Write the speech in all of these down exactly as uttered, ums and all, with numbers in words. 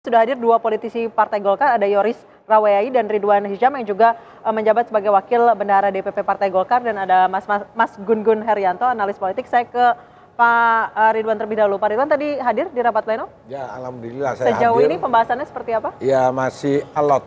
Sudah hadir dua politisi Partai Golkar, ada Yoris Raweai dan Ridwan Hisham yang juga uh, menjabat sebagai Wakil Bendahara D P P Partai Golkar, dan ada Mas, Mas, Mas Gun Gun Herianto, analis politik. Saya ke Pak uh, Ridwan terlebih dahulu. Pak Ridwan tadi hadir di rapat pleno? Ya, alhamdulillah saya Sejauh hadir. ini pembahasannya seperti apa? Ya, masih alot.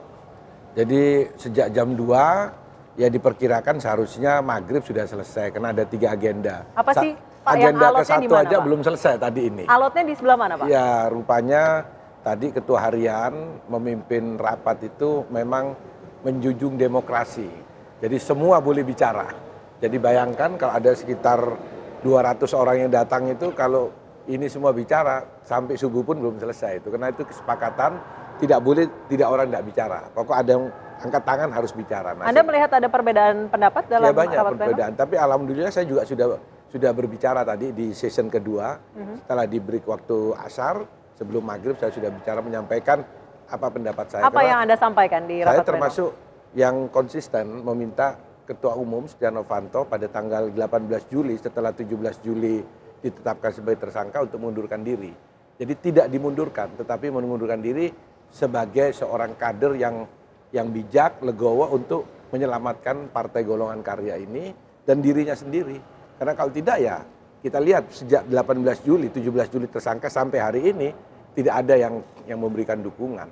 Jadi sejak jam dua ya diperkirakan seharusnya maghrib sudah selesai karena ada tiga agenda. Apa Sa sih Pak, agenda yang ke satu dimana, aja Pak? belum selesai tadi ini. Alotnya di sebelah mana, Pak? Ya, rupanya tadi ketua harian memimpin rapat itu memang menjunjung demokrasi. Jadi semua boleh bicara. Jadi bayangkan kalau ada sekitar dua ratus orang yang datang itu, kalau ini semua bicara sampai subuh pun belum selesai itu. Karena itu kesepakatan tidak boleh tidak orang tidak bicara. Pokok ada yang angkat tangan harus bicara. Nah, Anda melihat ada perbedaan pendapat dalam ya, banyak rapat perbedaan. pleno? Tapi alhamdulillah saya juga sudah sudah berbicara tadi di session kedua. Mm-hmm. Setelah di break waktu asar, sebelum maghrib saya sudah bicara menyampaikan apa pendapat saya. Apa yang Anda sampaikan di rapat Saya termasuk pleno? Yang konsisten meminta Ketua Umum Setia Novanto pada tanggal delapan belas Juli setelah tujuh belas Juli ditetapkan sebagai tersangka untuk mengundurkan diri. Jadi tidak dimundurkan, tetapi mengundurkan diri sebagai seorang kader yang yang bijak, legowo untuk menyelamatkan Partai Golongan Karya ini dan dirinya sendiri. Karena kalau tidak ya kita lihat sejak delapan belas Juli, tujuh belas Juli tersangka sampai hari ini tidak ada yang yang memberikan dukungan.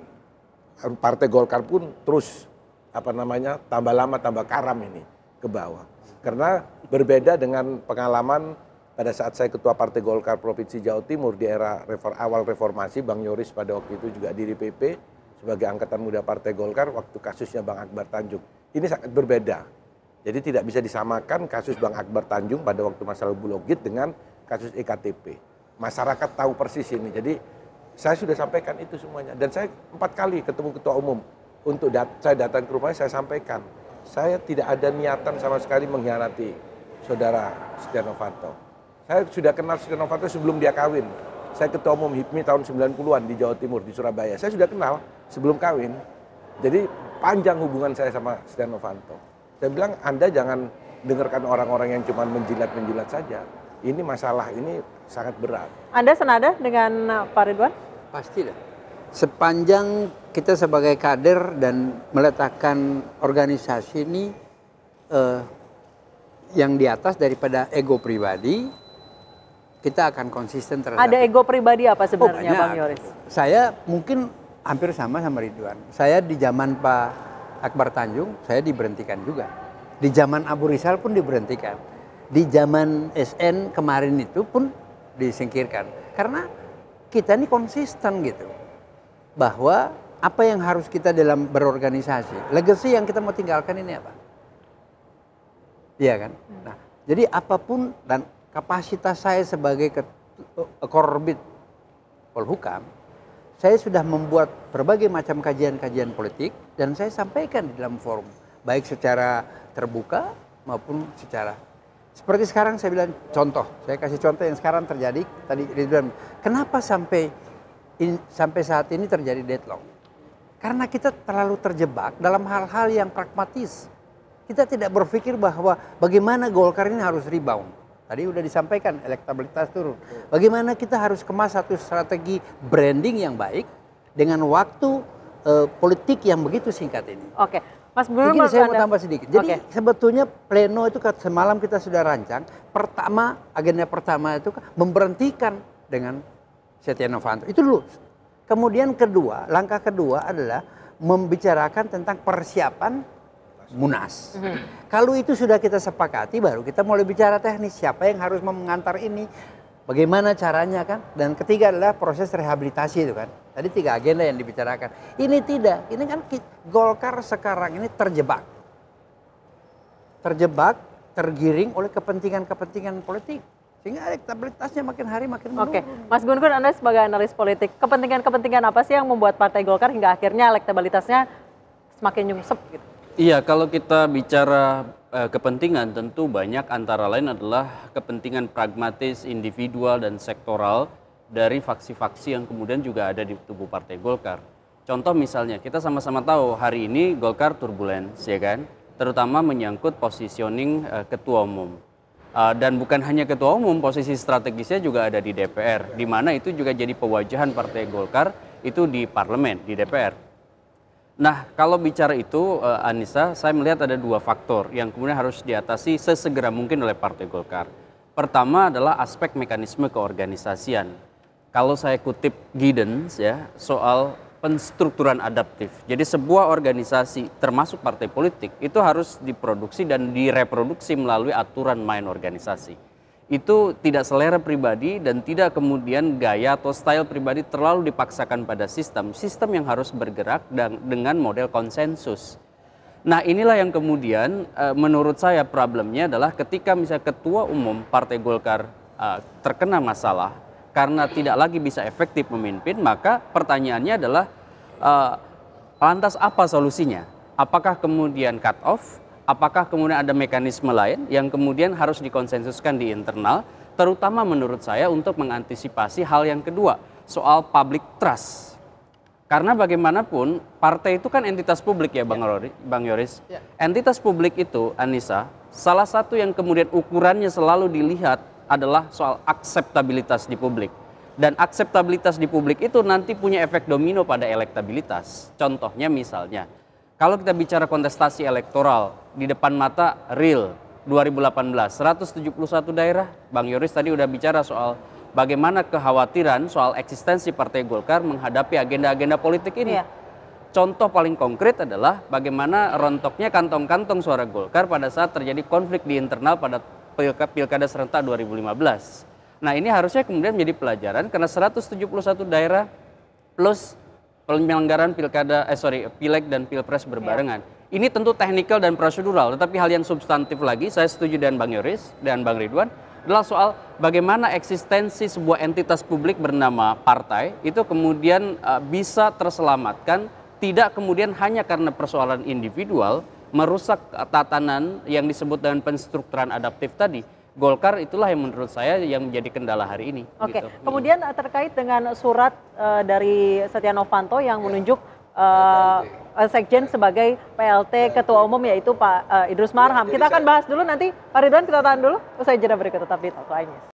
Partai Golkar pun terus apa namanya tambah lama tambah karam ini ke bawah. Karena berbeda dengan pengalaman pada saat saya ketua Partai Golkar Provinsi Jawa Timur di era reform, awal reformasi, Bang Yoris pada waktu itu juga di D P P sebagai angkatan muda Partai Golkar waktu kasusnya Bang Akbar Tanjung. Ini sangat berbeda. Jadi tidak bisa disamakan kasus Bang Akbar Tanjung pada waktu masalah Bulogit dengan kasus E K T P. Masyarakat tahu persis ini. Jadi saya sudah sampaikan itu semuanya. Dan saya empat kali ketemu ketua umum. Untuk dat saya datang ke rumahnya, saya sampaikan. Saya tidak ada niatan sama sekali mengkhianati saudara Setia Novanto. Saya sudah kenal Setia Novanto sebelum dia kawin. Saya ketua umum HIPMI tahun sembilan puluhan di Jawa Timur, di Surabaya. Saya sudah kenal sebelum kawin. Jadi panjang hubungan saya sama Setia Novanto. Saya bilang, Anda jangan dengarkan orang-orang yang cuma menjilat-menjilat saja. Ini masalah ini sangat berat. Anda senada dengan Pak Ridwan? Pasti dah. Sepanjang kita sebagai kader dan meletakkan organisasi ini eh, yang di atas daripada ego pribadi, kita akan konsisten terhadap. Ada ego pribadi apa sebenarnya, oh, Bang Yoris? Saya mungkin hampir sama sama Ridwan. Saya di zaman Pak Akbar Tanjung, saya diberhentikan juga. Di zaman Abu Rizal pun diberhentikan. Di zaman S N kemarin itu pun disingkirkan. Karena kita ini konsisten gitu. Bahwa apa yang harus kita dalam berorganisasi, legacy yang kita mau tinggalkan ini apa? Iya kan? Nah, jadi apapun dan kapasitas saya sebagai Korbit Polhukam, saya sudah membuat berbagai macam kajian-kajian politik dan saya sampaikan di dalam forum, baik secara terbuka maupun secara seperti sekarang saya bilang contoh, saya kasih contoh yang sekarang terjadi tadi Ridwan, kenapa sampai in, sampai saat ini terjadi deadlock? Karena kita terlalu terjebak dalam hal-hal yang pragmatis. Kita tidak berpikir bahwa bagaimana Golkar ini harus rebound. Tadi udah disampaikan elektabilitas turun. Bagaimana kita harus kemas satu strategi branding yang baik dengan waktu uh, politik yang begitu singkat ini. Oke, Mas Gun, Begini, saya mau Anda... tambah sedikit. Jadi okay. Sebetulnya pleno itu semalam kita sudah rancang. Pertama, agenda pertama itu memberhentikan dengan Setia Novanto. Itu dulu. Kemudian kedua, langkah kedua adalah membicarakan tentang persiapan Munas. Mm-hmm. Kalau itu sudah kita sepakati, baru kita mulai bicara teknis. Siapa yang harus mengantar ini, bagaimana caranya kan. Dan ketiga adalah proses rehabilitasi itu kan. Tadi tiga agenda yang dibicarakan. Ini tidak, ini kan Golkar sekarang ini terjebak. Terjebak, tergiring oleh kepentingan-kepentingan politik. Sehingga elektabilitasnya makin hari makin menurun. Oke, Mas Gun Gun, Anda sebagai analis politik, kepentingan-kepentingan apa sih yang membuat Partai Golkar hingga akhirnya elektabilitasnya semakin nyungsep gitu? Iya, kalau kita bicara eh, kepentingan tentu banyak, antara lain adalah kepentingan pragmatis, individual dan sektoral dari faksi-faksi yang kemudian juga ada di tubuh Partai Golkar. Contoh misalnya, kita sama-sama tahu hari ini Golkar turbulence, ya kan? Terutama menyangkut positioning eh, ketua umum. Uh, dan bukan hanya ketua umum, posisi strategisnya juga ada di D P R, di mana itu juga jadi pewajahan Partai Golkar itu di parlemen, di D P R. Nah, kalau bicara itu, uh, Anissa, saya melihat ada dua faktor yang kemudian harus diatasi sesegera mungkin oleh Partai Golkar. Pertama adalah aspek mekanisme keorganisasian. Kalau saya kutip Giddens ya, soal penstrukturan adaptif. Jadi sebuah organisasi termasuk partai politik itu harus diproduksi dan direproduksi melalui aturan main organisasi. Itu tidak selera pribadi dan tidak kemudian gaya atau style pribadi terlalu dipaksakan pada sistem. Sistem yang harus bergerak dan dengan model konsensus. Nah, inilah yang kemudian e, menurut saya problemnya adalah ketika misalnya ketua umum Partai Golkar e, terkena masalah karena tidak lagi bisa efektif memimpin, maka pertanyaannya adalah e, lantas apa solusinya? Apakah kemudian cut off? Apakah kemudian ada mekanisme lain yang kemudian harus dikonsensuskan di internal, terutama menurut saya untuk mengantisipasi hal yang kedua, soal public trust. Karena bagaimanapun partai itu kan entitas publik ya Bang, ya. Rory, Bang Yoris. Ya. Entitas publik itu, Anissa, salah satu yang kemudian ukurannya selalu dilihat adalah soal akseptabilitas di publik. Dan akseptabilitas di publik itu nanti punya efek domino pada elektabilitas. Contohnya misalnya, kalau kita bicara kontestasi elektoral di depan mata real dua ribu delapan belas, seratus tujuh puluh satu daerah, Bang Yoris tadi udah bicara soal bagaimana kekhawatiran soal eksistensi Partai Golkar menghadapi agenda-agenda politik ini. Iya. Contoh paling konkret adalah bagaimana rontoknya kantong-kantong suara Golkar pada saat terjadi konflik di internal pada Pilkada serentak dua ribu lima belas. Nah, ini harusnya kemudian menjadi pelajaran karena seratus tujuh puluh satu daerah plus penyelenggaraan pilkada, eh sorry, pileg dan pilpres berbarengan. Ya. Ini tentu teknikal dan prosedural, tetapi hal yang substantif lagi, saya setuju dengan Bang Yoris dan Bang Ridwan, adalah soal bagaimana eksistensi sebuah entitas publik bernama partai itu kemudian uh, bisa terselamatkan, tidak kemudian hanya karena persoalan individual, merusak tatanan yang disebut dengan penstrukturan adaptif tadi. Golkar itulah yang menurut saya yang menjadi kendala hari ini. Oke, gitu. Kemudian terkait dengan surat uh, dari Setia Novanto yang menunjuk uh, Sekjen sebagai P L T Ketua Umum yaitu Pak uh, Idrus Marham. Kita akan bahas dulu nanti, Pak Ridwan kita tahan dulu, usai jeda berikut tetap di Talk Lainnya.